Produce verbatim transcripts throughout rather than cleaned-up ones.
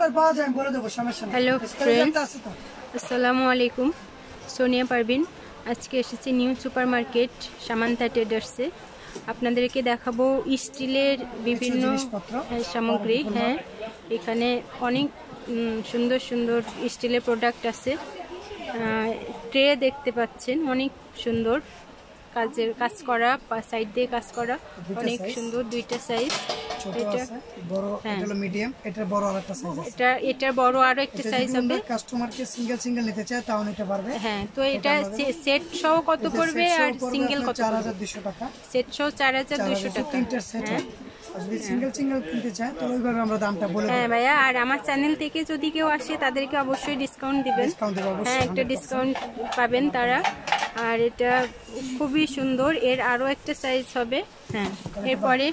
Hello friends, আসসালামু আলাইকুম। সোনিয়া পারভিন আজকে এসেছি নিউ সুপার মার্কেট সামান্তা ট্রেডার্সে। আপনাদেরকে দেখাবো স্টিলের বিভিন্ন সামগ্রী। হ্যাঁ, এখানে অনেক সুন্দর সুন্দর স্টিলের প্রোডাক্ট আছে। ট্রে দেখতে পাচ্ছেন, অনেক সুন্দর কাজের কাজ করা, সাইড দিয়ে কাজ করা, অনেক সুন্দর। দুইটা সাইজ, এটা বড়, এটা হলো মিডিয়াম, এটা বড় আরেকটা সাইজ আছে। এটা এটা বড় আরো একটা সাইজ হবে। কাস্টমারকে সিঙ্গেল সিঙ্গেল নিতে চায় তাও নিতে পারবে। হ্যাঁ, তো এটা সেট সহ কত পড়বে আর সিঙ্গেল কত? চার হাজার দুইশো টাকা। সেট সহ চার হাজার দুইশো টাকা। তিনটা সেট। যদি সিঙ্গেল সিঙ্গেল কিনতে চায় তাহলে ওইভাবে আমরা দামটা বলে দেব। হ্যাঁ ভাইয়া, আর আমার চ্যানেল থেকে যদি কেউ আসে তাদেরকে অবশ্যই ডিসকাউন্ট দিবেন। হ্যাঁ, একটা ডিসকাউন্ট পাবেন তারা। আর এটা খুবই সুন্দর, এর আরো একটা সাইজ হবে। হ্যাঁ, এরপরে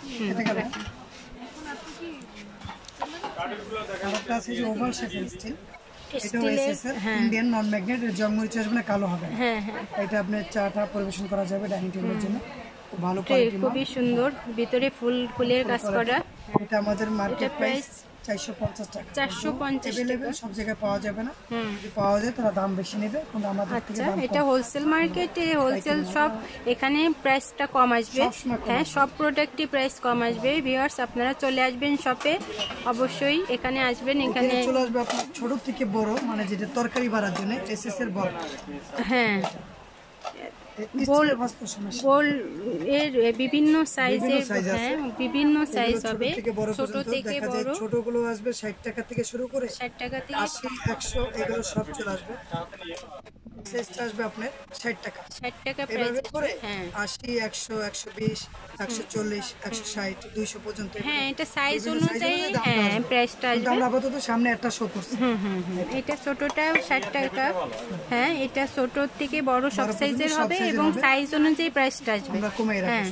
আরেকটা আছে যে ওভাল শেপের স্টিল। এটা এসএসআর ইন্ডিয়ান নন ম্যাগনেট, এর জং মরিচ আসবে না, কালো হবে। হ্যাঁ হ্যাঁ, এটা আপনার চাটা পরিবেশন করা যাবে ডাইনিং টেবিলের জন্য। ভালো কোয়ালিটি, খুবই সুন্দর, ভিতরে ফুল ফুলের কাজ করা। এটা আমাদের মার্কেট প্রাইস চারশো পঞ্চাশ টাকা। চারশো পঞ্চাশ টাকা। সব জায়গায় পাওয়া যাবে না, যদি পাওয়া যায় তারা দাম বেশি নেবে, কিন্তু আমাদের থেকে দাম কম। এটা হোলসেল মার্কেটে, হোলসেল শপ, এখানে প্রাইসটা কম আসবে। হ্যাঁ, সব প্রোডাক্টই প্রাইস কম আসবে। ভিউয়ার্স, আপনারা চলে আসবেন শপে, অবশ্যই এখানে আসবেন। এখানে চলে আসবে আপনার ছোট থেকে বড়, মানে যেটা তরকারি বাড়ার জন্য এসএস এর বড়। হ্যাঁ, গোল গোল এর বিভিন্ন সাইজের। হ্যাঁ, বিভিন্ন সাইজ হবে, ছোট থেকে বড়। ছোটগুলো আসবে ষাট টাকা থেকে শুরু করে ষাট টাকা থেকে আশি, একশো, এগুলো সব চলে আসবে। সাইজটা আসবে আপনার ষাট টাকা। ষাট টাকা প্রাইস করে আশি, একশো, একশো বিশ, একশো চল্লিশ, একশো ষাট, দুইশো পর্যন্ত। হ্যাঁ, এটা সাইজ অনুযায়ী হ্যাঁ প্রাইসটা আসবে। আমরা আপাতত সামনে একটা শো করছি। হুম হুম হুম, এটা ছোটটা ষাট টাকা। হ্যাঁ, এটা ছোট থেকে বড় সব সাইজের হবে এবং সাইজ অনুযায়ী প্রাইসটা আসবে। আমরা কমাই রাখি।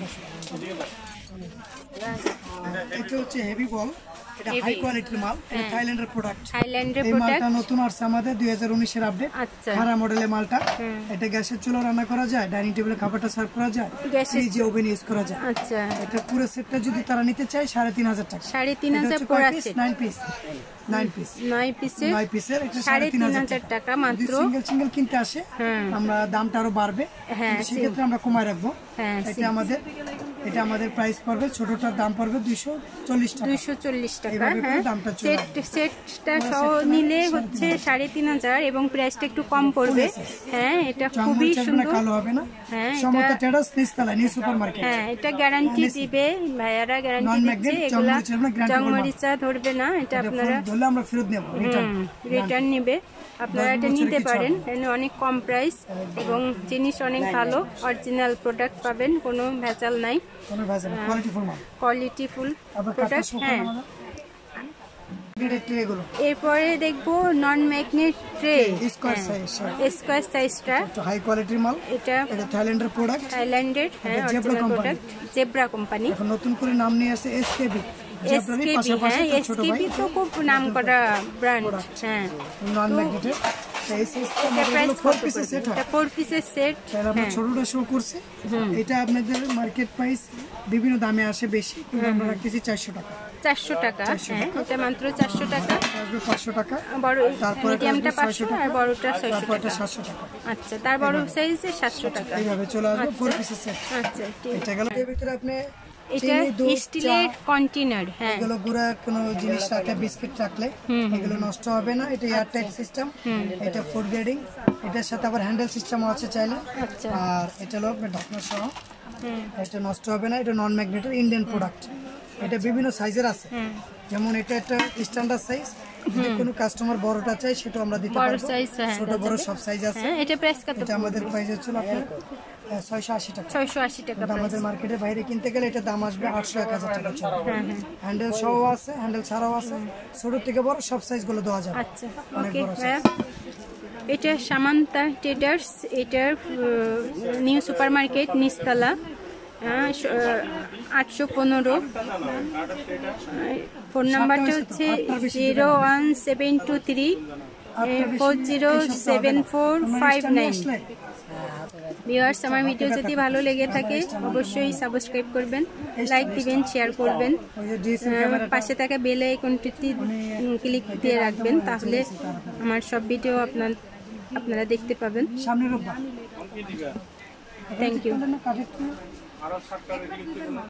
এটা হচ্ছে হেভি বল, এটা হাই কোয়ালিটির মাল, এটা থাইল্যান্ডের প্রোডাক্ট। থাইল্যান্ডের এই প্রোডাক্ট, মালটা নতুন আসছে আমাদের দুই হাজার উনিশ এর আপডেট। আচ্ছা, খারা মডেলের মালটা। এটা গ্যাসের চুলা রান্না করা যায়, ডাইনিং টেবিলে খাবারটা সার্ভ করা যায়, ফ্রিজে ওভেন ইউজ করা যায়। আচ্ছা, এটা পুরো সেটটা যদি তারা নিতে চায় সাড়ে তিন হাজার টাকা। সাড়ে তিন হাজার পুরো set, nine piece, nine piece, নয় পিসের নয় পিসের এটা সাড়ে তিন হাজার টাকা মাত্র। সিঙ্গেল সিঙ্গেল কিনতে আসে আমরা দামটা আরো বাড়বে, সেক্ষেত্রে আমরা কমায় রাখবো। এটা আমাদের এটা আমাদের প্রাইস পড়বে, ছোটটার দাম পড়বে দুইশো চল্লিশ টাকা। দুইশো চল্লিশ টাকা। হ্যাঁ, সেট সেটটা সহ নিলে হচ্ছে সাড়ে তিন হাজার এবং প্রাইসটা একটু কম পড়বে। হ্যাঁ, এটা খুবই সুন্দর, কালো হবে না। হ্যাঁ, সমতা ট্রেডার্স নিচতলা নিউ সুপার মার্কেট। হ্যাঁ, এটা গ্যারান্টি দিবে ভাইয়ারা, গ্যারান্টি দিচ্ছে এগুলা জং মরিচা ধরবে না। এটা আপনারা ধরলে আমরা ফেরত নেব, রিটার্ন নেবে। আপনারা এটা নিতে পারেন, এখানে অনেক কম প্রাইস এবং জিনিস অনেক ভালো, অরিজিনাল প্রোডাক্ট পাবেন, কোনো ভেজাল নাই, কোয়ালিটি ফুল প্রোডাক্ট। হ্যাঁ, এরপরে দেখবো নন ম্যাগনেট ট্রে, স্কয়ার সাইজটা, হাই কোয়ালিটির মাল। এটা এটা থাইল্যান্ডের প্রোডাক্ট, থাইল্যান্ডের হ্যাঁ অরিজিনাল প্রোডাক্ট, জেব্রা কোম্পানি। এখন নতুন করে নাম নিয়ে আসছে এসকেবি। এসকেবি, হ্যাঁ, এসকেবি তো খুব নামকরা ব্র্যান্ড। হ্যাঁ, নন ম্যাগনেটের ছোটটা শো করছে। এটা আপনাদের মার্কেট প্রাইস বিভিন্ন দামে আসে বেশি, কিন্তু আমরা রাখতেছি চারশো টাকা। চারশো টাকা, হ্যাঁ, এটা মাত্র চারশো টাকা। আসবে পাঁচশো টাকা, বড় মিডিয়ামটা পাঁচশো আর বড়টা ছয়শো টাকা। সাতশো টাকা। আচ্ছা, তার বড় সাইজে সাতশো টাকা। এইভাবে চলে আসবে ফোর পিসের সেট। আচ্ছা, এটা গেল। এর ভিতরে আপনি এটা স্টিলের কন্টেনার। হ্যাঁ, এগুলো গুঁড়া কোনো জিনিস রাখলে, বিস্কিট রাখলে এগুলো নষ্ট হবে না। এটা এয়ার টাইট সিস্টেম, এটা ফুড গ্রেডিং। এটার সাথে আবার হ্যান্ডেল সিস্টেমও আছে চাইলে। আর এটা হলো ঢাকনা সহ, এটা নষ্ট হবে না। এটা নন ম্যাগনেটের ইন্ডিয়ান প্রোডাক্ট। এটা বিভিন্ন সাইজের আছে, যেমন এটা একটা স্ট্যান্ডার্ড সাইজ। যদি কোনো কাস্টমার বড়টা চাই সেটা আমরা দিতে পারবো, ছোট বড় সব সাইজ আছে। এটা প্রাইস কত? এটা আমাদের প্রাইস হচ্ছে আপনার ছয়শো আশি টাকা। ছয়শো আশি টাকা। আমাদের মার্কেটের বাইরে কিনতে গেলে এটা দাম আসবে আটশো, এক হাজার টাকা। হ্যান্ডেল সহ আছে, হ্যান্ডেল ছাড়াও আছে, ছোট থেকে বড় সব সাইজ গুলো দেওয়া যাবে। আচ্ছা, ওকে। এটা সামান্তা ট্রেডার্স, এটার নিউ সুপার মার্কেট নিচতলা, আটশো পনেরো। ফোন নাম্বারটা হচ্ছে zero one seven two three four zero seven four five nine. Viewers, আমার ভিডিও যদি ভালো লেগে থাকে অবশ্যই সাবস্ক্রাইব করবেন, লাইক দিবেন, শেয়ার করবেন, পাশে থাকা বেল আইকনটি ক্লিক দিয়ে রাখবেন, তাহলে আমার সব ভিডিও আপনার আপনারা দেখতে পাবেন। Thank you.